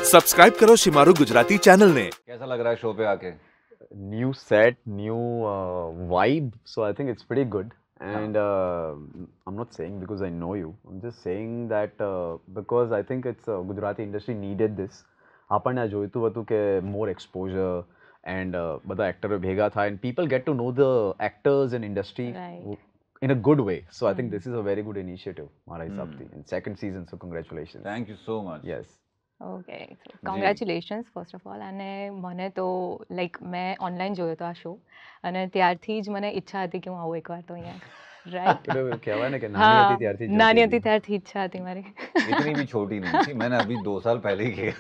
Subscribe करो Shemaroo Gujarati channel ने। कैसा लग रहा है शो पे आके? New set, new vibe. So I think it's pretty good. And I'm not saying because I know you. I'm just saying that because I think it's Gujarati industry needed this. આપણને જોઈતું હતું કે more exposure and બધા એક્ટરો ભેગા થાય and people get to know the actors and industry in a good way. So I think this is a very good initiative મારા હિસાબથી. And second season, so congratulations. Thank you so much. Yes. Okay congratulations first of all. અને મને તો like મેં online જોયો હતો આ show અને ત્યારથી જ મને ઈચ્છા હતી કે હું આવું એકવાર તો અહીંયા રાઈટ કહેવાય ને કે નાની હતી ત્યારથી ઈચ્છા હતી મારી. इतनी भी छोटी नहीं थी, मैंने अभी 2 साल पहले ही किया.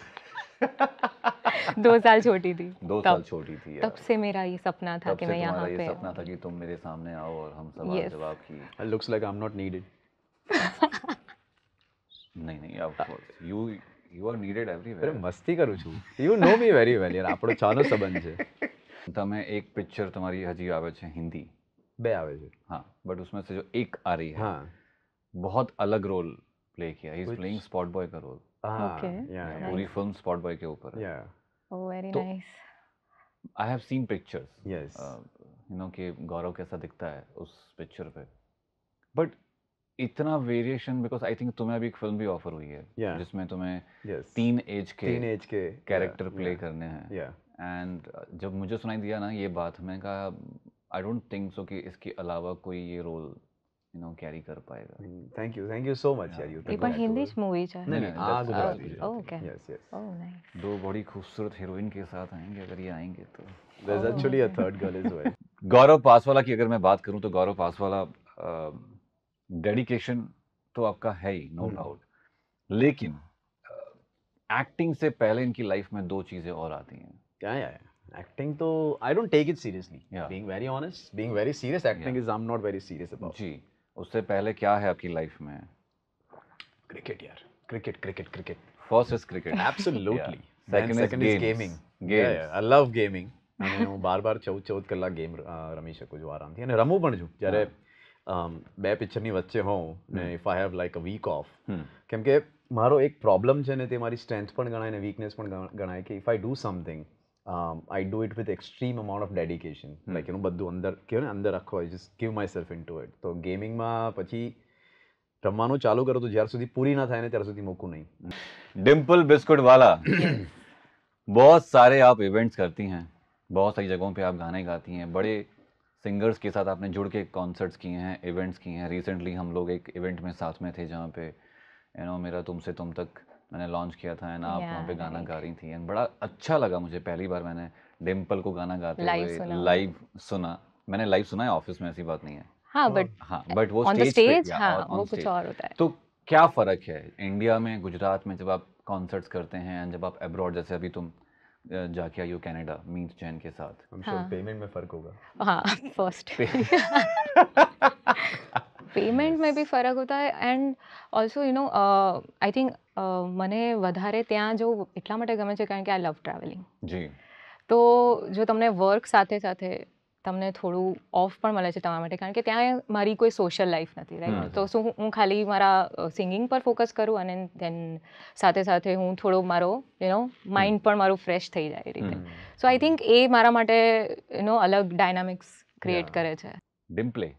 2 साल छोटी थी 2 साल छोटी थी यार. तब से मेरा ये सपना था कि मैं यहाँ पे ये सपना था कि तुम मेरे सामने आओ और हम सवाल जवाब की. It looks like I'm not needed. नहीं of course you are needed everywhere. અરે મસ્તી કરું છું. You know me very well યાર. આપણો ચાનો સંબંધ છે. તમે એક પિક્ચર તમારી હજી આવે છે હિન્દી, 2 આવે છે. हाँ, बट उसमें से जो एक आ रही है हाँ, बहुत अलग रोल प्ले किया. He is playing spot boy का रोल. Okay. पूरी फिल्म स्पॉट बॉय के ऊपर है. ओह वेरी तो nice. I have seen pictures. yes. You know कि गौरव कैसा दिखता है उस पिक्चर पे, बट इतना वेरिएशन बिकॉज आई थिंक तुम्हें अभी एक फिल्म भी ऑफर हुई है जिसमें तुम्हें yes. 3 एज के कैरेक्टर प्ले yeah. करने हैं. Yeah. एंड जब मुझे सुनाई दिया ना ये बात, मैंने कहा आई डोंट थिंक सो कि इसके अलावा कोई ये रोल यू नो कैरी कर पाएगा. Thank you so much यार. ये પણ હિન્દી જ મૂવી છે. नहीं हाँ Gujarati. Okay. Yes. Oh nice. 2 बड़ी खूबसूरत हीरोइन के साथ आएंगे अगर ये आएंगे तो. There's actually a third girl as well. गौरव पासवाला की अगर मैं बात करूं तो गौरव पासवाला डेडिकेशन तो आपका है ही नो डाउट, लेकिन एक्टिंग से पहले इनकी लाइफ में 2 चीजें और आती हैं. क्या है एक्टिंग तो I don't take it seriously. Being very honest, being very serious acting is I'm not very serious about. जी, उससे पहले क्या है आपकी लाइफ में? क्रिकेट यार. Cricket. First is cricket. Absolutely. Second is gaming. Games. I love gaming. અને હું બાર 14 કલાક ગેમ રમી શકું છું આરામથી અને રમું પણ છું જ્યારે 2 પિક્ચરની વચ્ચે હોઉં ને if I have like a week off. કેમ કે મારો એક પ્રોબ્લેમ છે ને તે મારી સ્ટ્રેન્થ પણ ગણાય ને વીકનેસ પણ ગણાય કે if I do something I do it with extreme amount of dedication. Like you know બધું અંદર કહેવાય ને અંદર રાખો, I just give myself into it. તો ગેમિંગમાં પછી રમવાનું ચાલુ કરું તો જ્યાર સુધી પૂરી ના થાય ને ત્યાર સુધી મૂકું નહીં. डिम्पल बिस्कुट वाला, बहुत सारे आप इवेंट्स करती हैं, बहुत सारी जगहों पे आप गाने गाती हैं, बड़े सिंगर्स के साथ आपने जुड़ के कॉन्सर्ट्स किए हैं, इवेंट्स किए हैं. रिसेंटली हम लोग एक इवेंट में साथ में थे जहाँ पे यू नो मेरा तुमसे तुम तक मैंने लॉन्च किया था एंड आप वहाँ पे गाना गा रही थी एंड बड़ा अच्छा लगा मुझे. पहली बार मैंने डिम्पल को गाना गाते हुए लाइव सुना. मैंने लाइव सुना है ऑफिस में, ऐसी बात नहीं है. हाँ बट वो स्टेज वो कुछ और होता है. तो क्या फ़र्क है इंडिया में गुजरात में जब आप कॉन्सर्ट्स करते हैं एंड जब आप अब्रॉड, जैसे अभी तुम जाके आई हो कनाडा मीत जैन के साथ? I'm sure पेमेंट में फर्क होगा. हाँ फर्स्ट પેમેન્ટ में भी ફરક होता है and also you know I think મને વધારે ત્યાં જવું એટલા માટે ગમે છે કારણ કે આઈ લવ ટ્રાવેલિંગ. જી. તો જો તમને વર્ક સાથે સાથે તમને થોડું ઓફ પણ મળે છે તમારા માટે કારણ કે ત્યાં મારી કોઈ સોશિયલ લાઈફ નથી રાઈટ. તો શું હું ખાલી મારા સિંગિંગ પર ફોકસ કરું અને દેન સાથે સાથે હું થોડો મારો યુ નો માઇન્ડ પણ મારું ફ્રેશ થઈ જાય એ રીતે. સો આઈ થિંક એ મારા માટે યુ નો અલગ ડાયનામિક્સ ક્રિએટ કરે છે. डिम्पले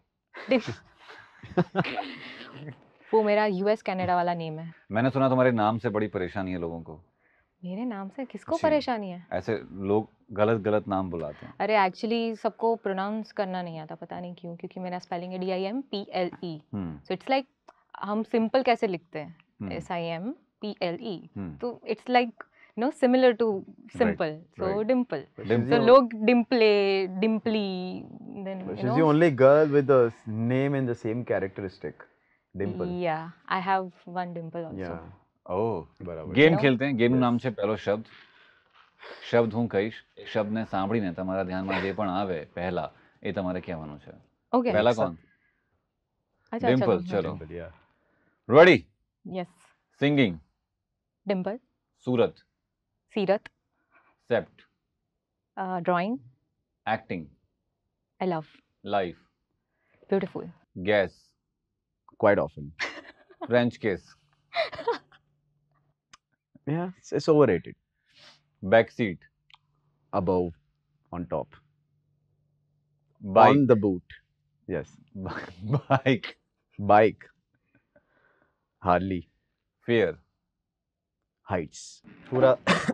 वो मेरा यूएस कनाडा वाला नेम है. मैंने सुना तुम्हारे नाम से बड़ी परेशानी है लोगों को. मेरे नाम से किसको परेशानी है? ऐसे लोग गलत नाम बुलाते हैं. अरे एक्चुअली सबको प्रोनाउंस करना नहीं आता, पता नहीं क्यों, क्योंकि मेरा स्पेलिंग है DIMPLE. सो इट्स लाइक हम सिंपल कैसे लिखते हैं SIMPLE, तो it's like no similar to simple. So Dimple. So लोग डिम्पले डिम्पली then She's the only girl with the name and the same characteristic. Dimple. Yeah, I have one dimple also. Yeah. ઓહ બરાબર. Game ખેલતે हैं. ગેમનું નામ છે પહેલો શબ્દ હું કહીશ. શબ્દને સાંભળીને તમારા ધ્યાનમાં જે પણ આવે પહેલા એ તમારે કહેવાનું છે. Okay. પહેલા કોણ? अच्छा डिम्पल. चलो Dimple, yeah. Ready. Yes. Singing. Dimple. सूरत. सीरत. सेप्ट. Drawing. Acting. I love. Life. Beautiful. Gas. Quite often. French kiss. Yeah, it's overrated. Back seat, Above, on top, bike, on the boot. Yes. Bike, Bike, Harley, फेयर, heights. पूरा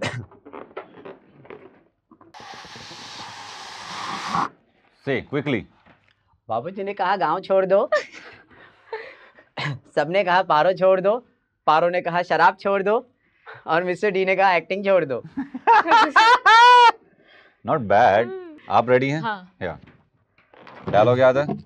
से quickly, बाबूजी ने कहा गांव छोड़ दो, सबने कहा पारो छोड़ दो, पारो ने कहा शराब छोड़ दो, और मिस्टर डी ने कहा एक्टिंग छोड़ दो। Not bad. आप रेडी हैं? हाँ। या डायलॉग याद है?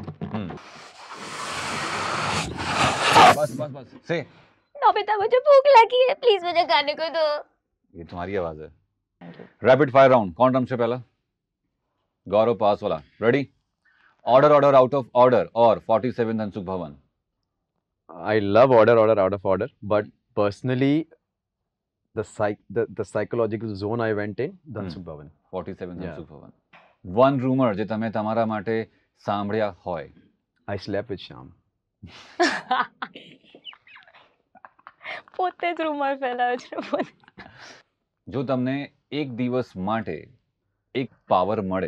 बस बस बस से। नोबिता मुझे भूख लगी है, प्लीज मुझे खाने को दो। ये तुम्हारी आवाज है। रैपिड फायर राउंड, कौन टर्म से पहला? गौरव पासवाला, ready? Order order out of order और 47 धनसुख भवन। I love order out of order, but personally, the psychological zone I went in, Dhansukh Bhavan. 47 Yeah. Dhansukh Bhavan. One rumour જે તમે તમારા માટે સાંભળ્યા હોય. I slept with Shyam. પોતે જ રૂમર ફેલાવે છે. જો તમને એક દિવસ માટે એક પાવર મળે,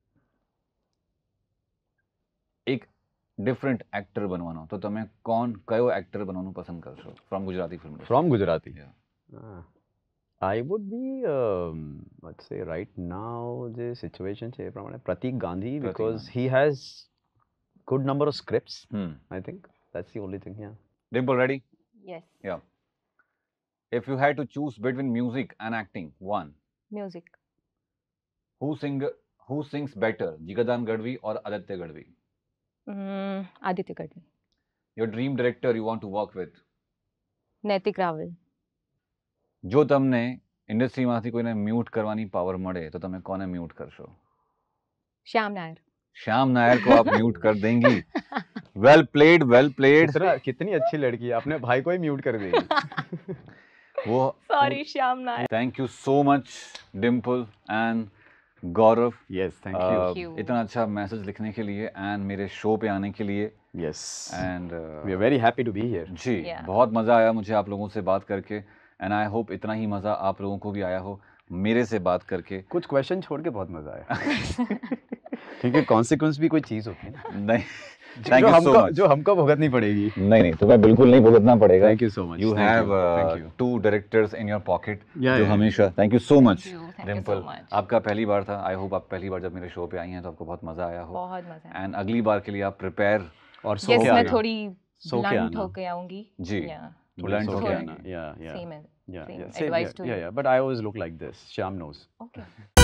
એક ડિફરન્ટ એક્ટર બનવાનો, તો તમે કયો એક્ટર બનવાનું પસંદ કરશો from Gujarati film? From Gujarati. Yeah. I would be, let's say right now, the situation છે એ પ્રમાણે Pratik Gandhi, because he has good number of scripts. I think that's the only thing. Yeah. Dimple, ready? Yes. Yeah. If you had to choose between music and acting, one, music. who sings better, Jigadan Gadvi or Aditya Gadvi? Aditya Gadhvi. Your dream director you want to work with? નૈતિક રાવલ. જો તમને ઇન્ડસ્ટ્રીમાંથી કોઈને mute કરવાની power મળે તો તમે કોને mute કરશો? શ્યામ નાયર. श्याम नायर को आप म्यूट कर देंगी. Well played, well played. कितनी अच्छी लड़की है, अपने भाई को ही म्यूट कर देगी. वो sorry Shyam Nair. Thank you so much Dimple and Gaurav. Yes, thank you. Thank you. इतना अच्छा मैसेज लिखने के लिए एंड मेरे शो पे आने के लिए. Yes. And We are very happy to be here. जी Yeah. बहुत मज़ा आया मुझे आप लोगों से बात करके एंड आई होप इतना ही मज़ा आप लोगों को भी आया हो मेरे से बात करके. कुछ क्वेश्चन छोड़ के बहुत मजा आया. क्योंकि कॉन्सिक्वेंस भी कोई चीज होती है ना. नहीं, थैंक यू सो मच. जो हमको भुगतनी पड़ेगी. नहीं तुम्हें बिल्कुल नहीं भुगतना पड़ेगा. Thank you so much. You Thank have Thank you. 2 directors in your pocket. Yeah, जो yeah. हमेशा. Thank you so much. Thank you so Dimple, much. आपका पहली बार था. आई होप आप पहली बार जब मेरे शो पे आई हैं तो आपको बहुत मजा आया हो. बहुत मजा आया. एंड अगली बार के लिए आप प्रिपेयर. और सो यस के मैं आना. थोड़ी सो के ब्लंट आना. होके आऊंगी. जी Yeah. ब्लंट सो हो के गया. आना. Yeah, yeah. Same as Yeah, same yeah. Same, advice yeah, to yeah, you. yeah. But I always look like this. Shyam knows. Okay.